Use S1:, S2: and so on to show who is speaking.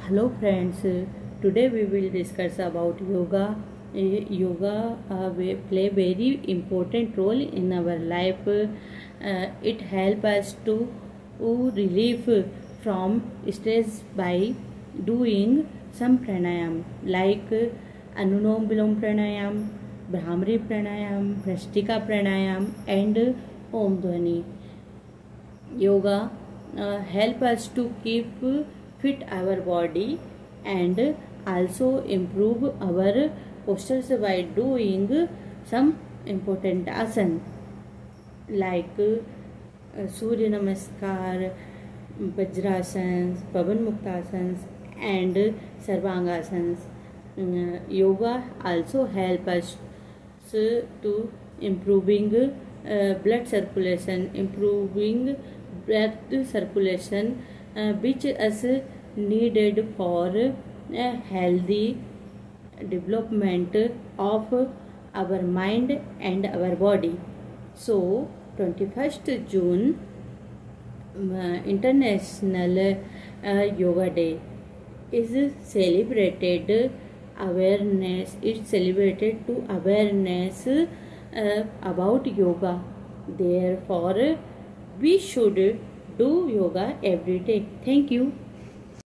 S1: Hello friends, today we will discuss about yoga. Yoga will play very important role in our life. It helps us to relieve from stress by doing some pranayam like Anulom Vilom pranayam, Bhramari pranayam, Bhrastika pranayam and Om Dhwani. Yoga help us to keep fit our body and also improve our postures by doing some important asan like Surya Namaskar, Vajrasans, Pavan Muktasans and Sarvangasans. Yoga also help us to improving blood circulation, improving blood circulation which is needed for healthy development of our mind and our body. So 21st June International Yoga Day is celebrated awareness. It's celebrated to awareness about yoga. Therefore we should do yoga every day. Thank you.